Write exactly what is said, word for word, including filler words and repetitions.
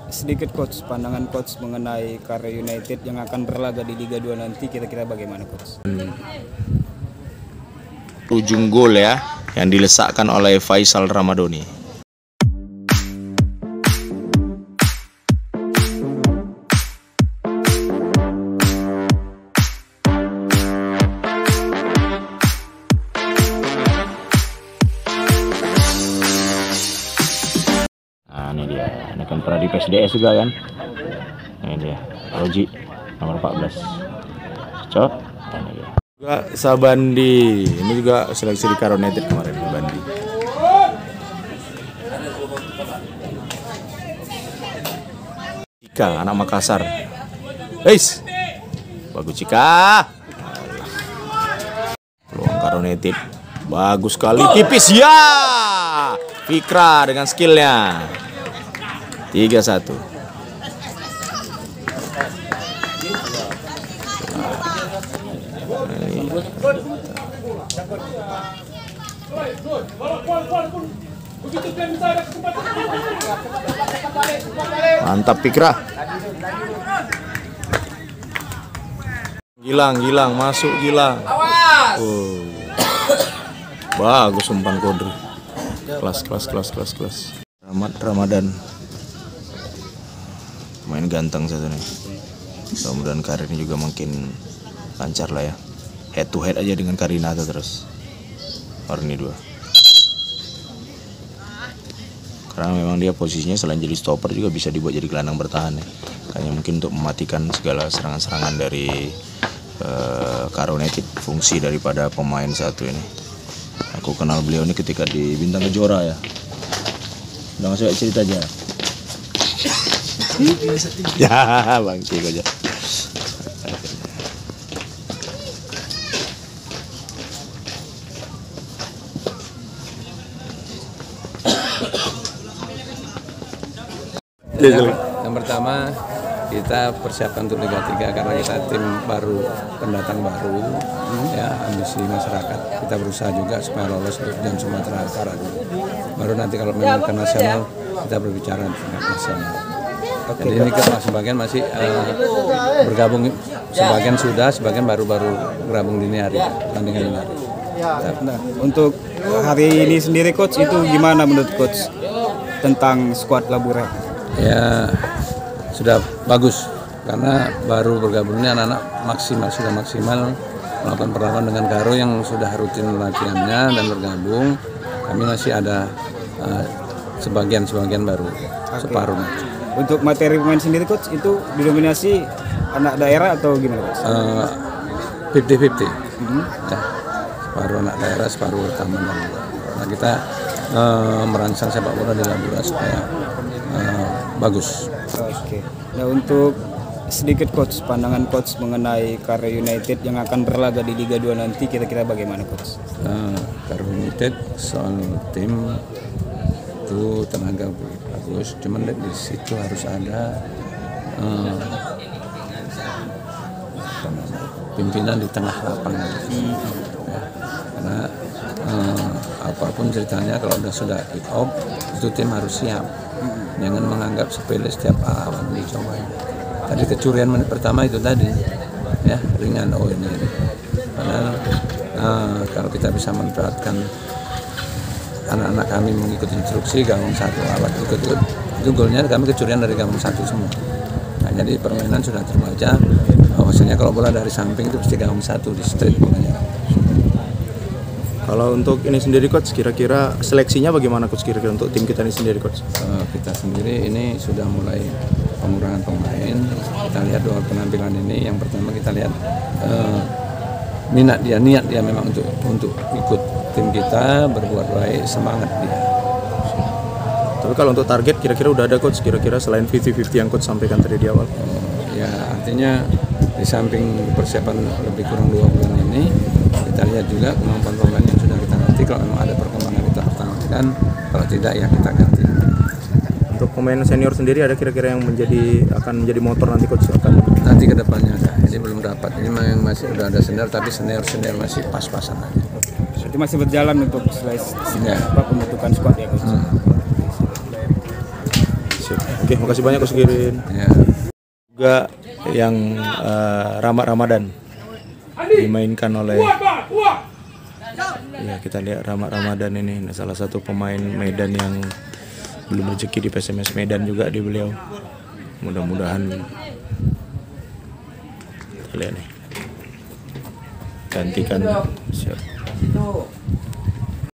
sedikit coach, pandangan coach mengenai Karo United yang akan berlaga di Liga dua nanti, kira-kira bagaimana coach? Hmm. Ujung gol ya yang dilesakkan oleh Faisal Ramadhani. Nah, ini dia, ini kan pernah di P S D S juga kan. Ini dia, Roji nomor empat belas. Cocok. Ini dia. Juga Sabandi, ini juga seleksi di Karo United kemarin di Bandi. Cika, anak Makassar. Guys, bagus Cika. Peluang Karo United, bagus sekali, tipis ya. Fikra dengan skillnya. tiga satu. Mantap Fikra. Gilang, Gilang masuk Gilang. Oh. Bagus umpan Kodri. Kelas, kelas, kelas, kelas, kelas. Rahmat Ramadan. Main ganteng satu nih. Mudah-mudahan karirnya juga makin lancar lah ya. Head to head aja dengan Karinata terus. Warni dua. Karena memang dia posisinya selain jadi stopper juga bisa dibuat jadi gelandang bertahan ya. Hanya mungkin untuk mematikan segala serangan-serangan dari uh, Karo United, fungsi daripada pemain satu ini. Aku kenal beliau ini ketika di Bintang Kejora ya. Udah masuk cerita aja. Ya, Bang Cik aja. Yang pertama, kita persiapkan untuk Liga tiga karena kita tim baru, pendatang baru, hmm. ya ambisi masyarakat. Kita berusaha juga supaya lolos untuk Jam Sumatera Utara dulu. Baru nanti kalau memang ke nasional, kita berbicara tingkat nasional. Oke, jadi ini kita sebagian masih uh, bergabung, sebagian sudah, sebagian baru-baru bergabung dini hari, tandingan dini hari. Nah, untuk hari ini sendiri coach, itu gimana menurut coach tentang skuad Labura? Ya sudah bagus karena baru bergabung ini anak-anak maksimal, sudah maksimal melakukan perlawanan dengan Karo yang sudah rutin latihannya dan bergabung. Kami masih ada sebagian-sebagian uh, baru, okay. Separuh. Untuk materi pemain sendiri coach itu didominasi anak daerah atau gimana coach? fifty fifty. Mm-hmm. Ya, separuh anak daerah, separuh taman dan luar. Nah, kita uh, merancang sepak bola di Labura supaya uh, bagus. Oke. Nah, untuk sedikit coach, pandangan coach mengenai Karo United yang akan berlaga di Liga dua nanti, kira-kira bagaimana coach? Uh, Karo United soal tim itu tenaga bagus, cuman di situ harus ada uh, pimpinan di tengah lapangan. Hmm. Ya, karena uh, apapun ceritanya kalau udah sudah kick off itu tim harus siap. Jangan menganggap sepele setiap lawan dicoba. Tadi kecurian menit pertama itu tadi, ya ringan oh ini. Padahal uh, kalau kita bisa memanfaatkan anak-anak kami mengikuti instruksi gabung satu alat ikut ikut itu golnya kami kecurian dari gabung satu semua. Nah, jadi permainan sudah terbaca. Maksudnya kalau bola dari samping itu pasti gabung satu di straight bolanya. Kalau untuk ini sendiri coach, kira-kira seleksinya bagaimana coach kira-kira untuk tim kita ini sendiri coach? Uh, kita sendiri ini sudah mulai pengurangan pemain. Kita lihat dua penampilan ini. Yang pertama kita lihat uh, minat dia, niat dia memang untuk untuk ikut tim kita, berbuat baik, semangat dia. Tapi kalau untuk target kira-kira udah ada coach, kira-kira selain fifty fifty yang coach sampaikan tadi di awal? Uh, ya artinya di samping persiapan lebih kurang dua bulan ini, kita lihat juga kemampuan pemain yang sudah kita ganti. Kalau memang ada perkembangan kita pertahankan, kalau tidak ya kita ganti. Untuk pemain senior sendiri ada kira-kira yang menjadi akan menjadi motor nanti coach akan nanti ke depannya ada. Ini belum dapat. Ini memang masih udah ada senior tapi senior-senior masih pas-pasan aja. Jadi masih berjalan untuk seleksi ya. Apa pembentukan skuad ya coach. Hmm. siap. Oke, makasih banyak Coach Girin. Ya. Juga yang uh, Rama Ramadan dimainkan oleh ya kita lihat Rama Ramadan ini nah, salah satu pemain Medan yang belum rezeki di P S M S Medan juga di beliau. Mudah-mudahan kita lihat nih gantikan siap.